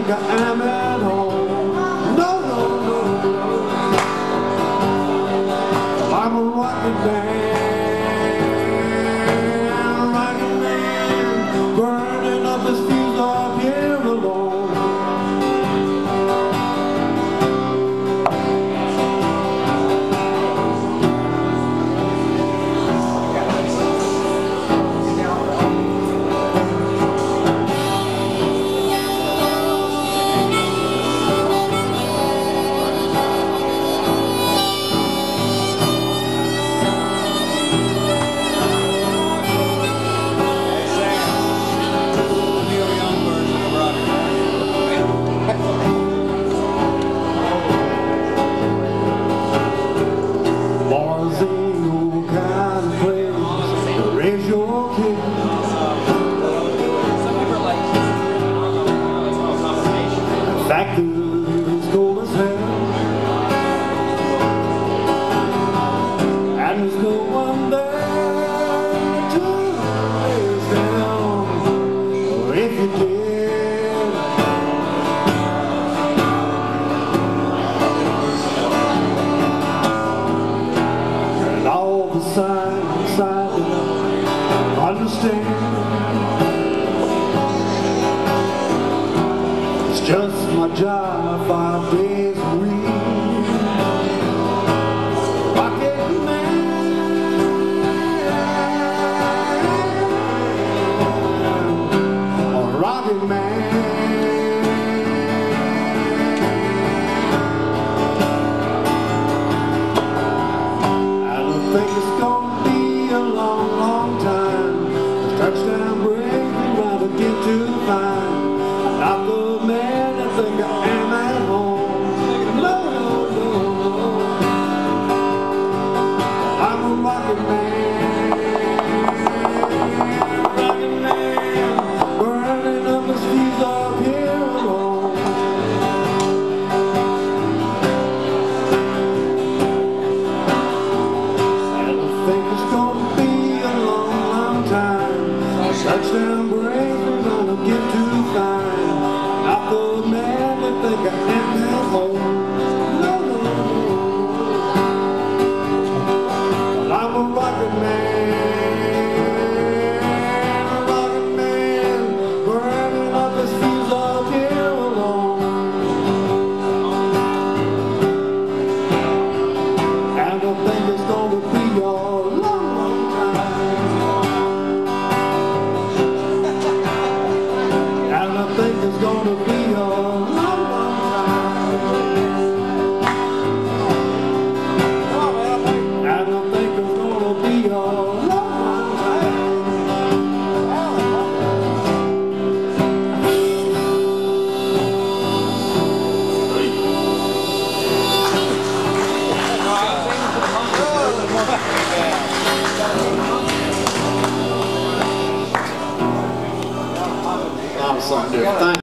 think I'm at home. No, no, no, no. I'm a rocket man, burning up this fuse up here alone. Factory's cold as hell, and there's no one there to lay us down. Or if you did, and all the signs I didn't understand, just my job 5 days a week. Rocketman, a Rocketman. I don't think it's gonna be a long, long time. The touchdown break and rather get to find. Not the man I think I am at home. No, no, no, no. I'm a rocket man, burning up his fuse up here alone. And I think it's gonna be a long, long time. Touchdown break, we're gonna get to find. Not the man that think I am at home. No, no, no. I'm a rocket man, burning up his fuse up here alone. And I think it's gonna be a long, long time. And I think it's gonna be a long, long time. And I think it's gonna be a long, long time. Something different.